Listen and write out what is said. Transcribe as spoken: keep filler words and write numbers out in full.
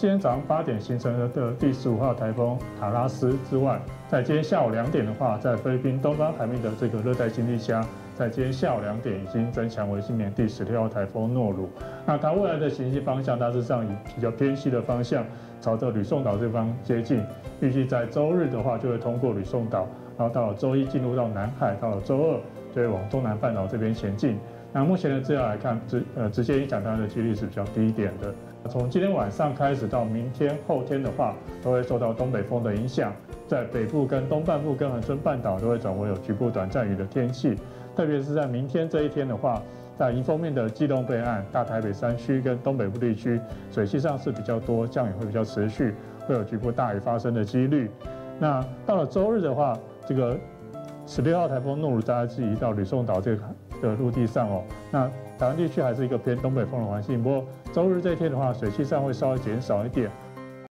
今天早上八点形成的第十五号台风塔拉斯之外，在今天下午两点的话，在菲律宾东方海面的这个热带低气压，在今天下午两点已经增强为今年第十六号台风诺鲁。那它未来的行进方向大致上以比较偏西的方向，朝着吕宋岛这方接近。预计在周日的话，就会通过吕宋岛，然后到了周一进入到南海，到了周二就会往东南半岛这边前进。那目前的资料来看，直呃直接影响它的几率是比较低一点的。从今天晚上开始到明天后天的话，都会受到东北风的影响，在北部跟东半部跟恒春半岛都会转为有局部短暂雨的天气。特别是在明天这一天的话，在迎风面的基隆北岸、大台北山区跟东北部地区，水汽上是比较多，降雨会比较持续，会有局部大雨发生的几率。那到了周日的话，这个十六号台风诺鲁大概是移到吕宋岛这个的陆地上哦。那台湾地区还是一个偏东北风的环境，不过周日这一天的话，水汽上会稍微减少一点，